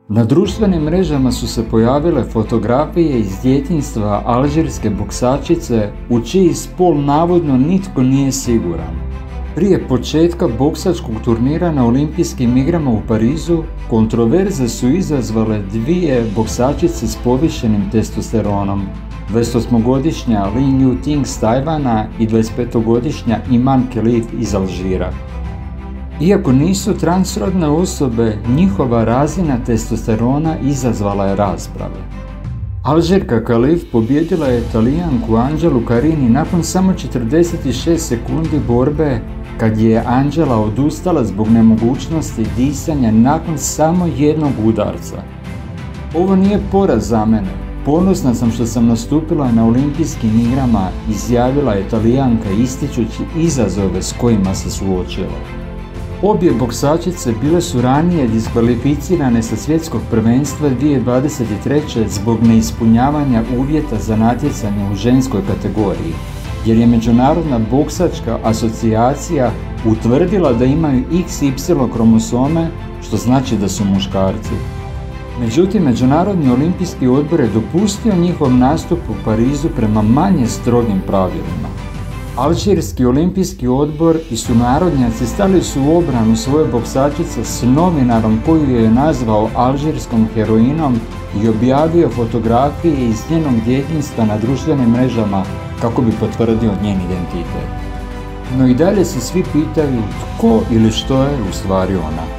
Na društvenim mrežama su se pojavile fotografije iz djetinjstva alžirske boksačice u čiji spol navodno nitko nije siguran. Prije početka boksačkog turnira na Olimpijskim igrama u Parizu, kontroverze su izazvale dvije boksačice s povišenim testosteronom, 28-godišnja Li Yu-ting s Tajvana i 25-godišnja Iman Khelif iz Alžira. Iako nisu transrodne osobe, njihova razina testosterona izazvala je rasprave. Alžirka Khelif pobijedila je Talijanku Angelu Carini nakon samo 46 sekundi borbe, kad je Angela odustala zbog nemogućnosti disanja nakon samo jednog udarca. Ovo nije poraz za mene. Ponosna sam što sam nastupila na Olimpijskim igrama, izjavila je Talijanka ističući izazove s kojima se suočila. Obje boksačice bile su ranije diskvalificirane sa svjetskog prvenstva 2023. zbog neispunjavanja uvjeta za natjecanje u ženskoj kategoriji, jer je Međunarodna boksačka asocijacija utvrdila da imaju XY kromosome, što znači da su muškarci. Međutim, Međunarodni olimpijski odbor je dopustio njihov nastup u Parizu prema manje strogim pravilima. Alžirski olimpijski odbor i sunarodnjaci stali su u obranu svoje boksačice s novinarom koju je nazvao alžirskom heroinom i objavio fotografije iz njenog djetinjstva na društvenim mrežama kako bi potvrdio njen identitet. No i dalje se svi pitaju tko ili što je u stvari ona.